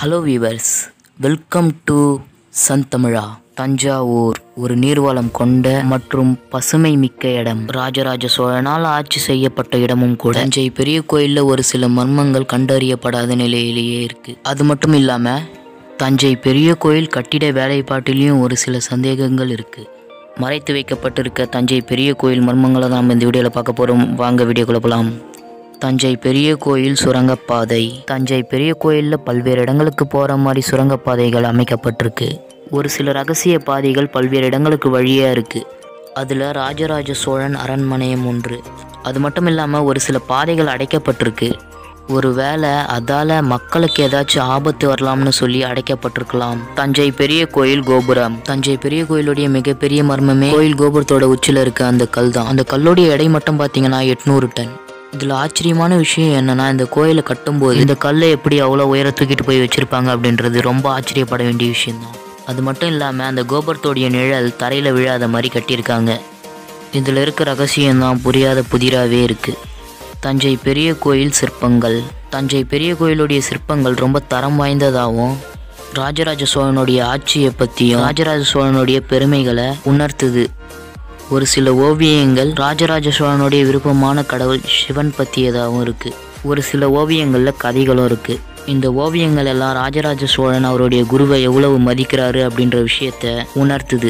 Hello viewers, welcome to Santhamizha. Thanjavur ஒரு நீர்வளம் கொண்ட மற்றும் பசுமை மிக்க இடம். ராஜராஜ சோழனால் ஆட்சி செய்யப்பட்ட இடமும் கூட. தஞ்சை பெரிய கோயிலில் ஒரு சில மர்மங்கள் கண்டறியப்படாத நிலையிலேயே இருக்கு. அது மட்டும் இல்லாம தஞ்சை பெரிய கோயில் கட்டிட வேலைப்பாட்டிலையும் ஒரு சில சந்தேகங்கள் இருக்கு. மறைத்து வைக்கப்பட்டிருக்க தஞ்சை பெரிய கோயில் மர்மங்களை தான் நம்ம இந்த வீடியோவில் பார்க்க போகிறோம். வாங்க வீடியோக்குள்ள போகலாம். தஞ்சை பெரிய கோயில் சுரங்கப்பாதை. தஞ்சை பெரிய கோயிலில் பல்வேறு இடங்களுக்கு போகிற மாதிரி சுரங்கப்பாதைகள் அமைக்கப்பட்டிருக்கு. ஒரு சில ரகசிய பாதைகள் பல்வேறு இடங்களுக்கு வழியாக இருக்குது. அதில் ராஜராஜ சோழன் அரண்மனையும் ஒன்று. அது மட்டும் இல்லாமல் ஒரு சில பாதைகள் அடைக்கப்பட்டிருக்கு. ஒரு வேளை அதால் மக்களுக்கு ஏதாச்சும் ஆபத்து வரலாம்னு சொல்லி அடைக்கப்பட்டிருக்கலாம். தஞ்சை பெரிய கோயில் கோபுரம். தஞ்சை பெரிய கோயிலுடைய மிகப்பெரிய மர்மமே கோயில் கோபுரத்தோட உச்சியில் இருக்க அந்த கல் தான். அந்த கல்லுடைய எடை மட்டும் பார்த்தீங்கன்னா 800 டன். இதில் ஆச்சரியமான விஷயம் என்னென்னா, இந்த கோயிலை கட்டும்போது இந்த கல்லை எப்படி அவ்வளோ உயர தூக்கிட்டு போய் வச்சுருப்பாங்க அப்படின்றது ரொம்ப ஆச்சரியப்பட வேண்டிய விஷயந்தான். அது மட்டும் இல்லாமல் அந்த கோபுரத்தோடைய நிழல் தரையில் விழாத மாதிரி கட்டியிருக்காங்க. இதில் இருக்க ரகசியம்தான் புரியாத புதிராகவே இருக்குது. தஞ்சை பெரிய கோயில் சிற்பங்கள். தஞ்சை பெரிய கோயிலுடைய சிற்பங்கள் ரொம்ப தரம் வாய்ந்ததாகவும் ராஜராஜ சோழனுடைய ஆட்சியை பற்றியும் ராஜராஜ சோழனுடைய பெருமைகளை உணர்த்துது. ஒரு சில ஓவியங்கள் ராஜராஜ சோழனுடைய விருப்பமான கடவுள் சிவன் பற்றியதாகவும் இருக்குது. ஒரு சில ஓவியங்களில் கதைகளும் இருக்குது. இந்த ஓவியங்கள் எல்லாம் ராஜராஜ சோழன் அவருடைய குருவை எவ்வளவு மதிக்கிறாரு அப்படின்ற விஷயத்தை உணர்த்துது.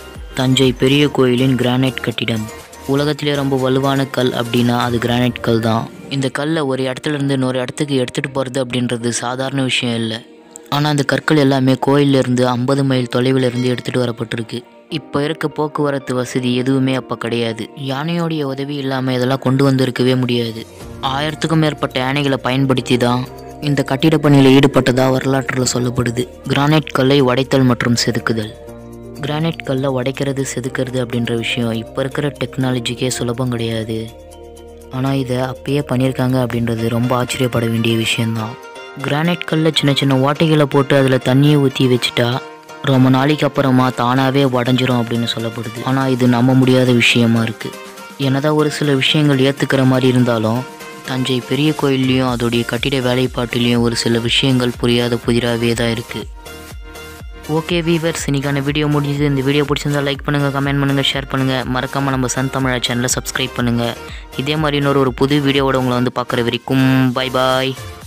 தஞ்சை பெரிய கோயிலின் கிரானைட் கட்டிடம். உலகத்திலே ரொம்ப வலுவான கல் அப்படின்னா அது கிரானைட் கல் தான். இந்த கல்லை ஒரு இடத்துலேருந்து இன்னொரு இடத்துக்கு எடுத்துகிட்டு போகிறது அப்படின்றது சாதாரண விஷயம் இல்லை. ஆனால் அந்த கற்கள் எல்லாமே கோயிலிருந்து 50 மைல் தொலைவில் இருந்து எடுத்துகிட்டு வரப்பட்டிருக்கு. இப்போ இருக்க போக்குவரத்து வசதி எதுவுமே அப்போ கிடையாது. யானையோடைய உதவி இல்லாமல் இதெல்லாம் கொண்டு வந்திருக்கவே முடியாது. 1000க்கும் மேற்பட்ட யானைகளை பயன்படுத்தி தான் இந்த கட்டிட பணியில் ஈடுபட்டதாக வரலாற்றில் சொல்லப்படுது. கிரானைட் கல்லை உடைத்தல் மற்றும் செதுக்குதல். கிரானைட் கல்லை உடைக்கிறது செதுக்கிறது அப்படின்ற விஷயம் இப்போ இருக்கிற டெக்னாலஜிக்கே சுலபம் கிடையாது. ஆனால் இதை அப்பயே பண்ணியிருக்காங்க அப்படின்றது ரொம்ப ஆச்சரியப்பட வேண்டிய விஷயந்தான். கிரானைட் கல்லை சின்ன சின்ன ஓட்டைகளை போட்டு அதில் தண்ணியை ஊற்றி வச்சுட்டா ரொம்ப நாளைக்கு அப்புறமா தானாகவே உடஞ்சிரும் அப்படின்னு சொல்லப்படுது. ஆனால் இது நம்ப முடியாத விஷயமா இருக்குது. என்னதான் ஒரு சில விஷயங்கள் ஏற்றுக்கிற மாதிரி இருந்தாலும் தஞ்சை பெரிய கோயில்லையும் அதோடைய கட்டிட வேலைப்பாட்டிலையும் ஒரு சில விஷயங்கள் புரியாத புதிராகவே தான் இருக்குது. ஓகே வீவர்ஸ், இன்னைக்கான வீடியோ முடிஞ்சது. இந்த வீடியோ பிடிச்சிருந்தா லைக் பண்ணுங்கள், கமெண்ட் பண்ணுங்கள், ஷேர் பண்ணுங்கள். மறக்காமல் நம்ம சந்தமிழா சேனலை சப்ஸ்கிரைப் பண்ணுங்கள். இதே மாதிரி இன்னொரு புது வீடியோவோட உங்களை வந்து பார்க்குற வரைக்கும் பை பாய்.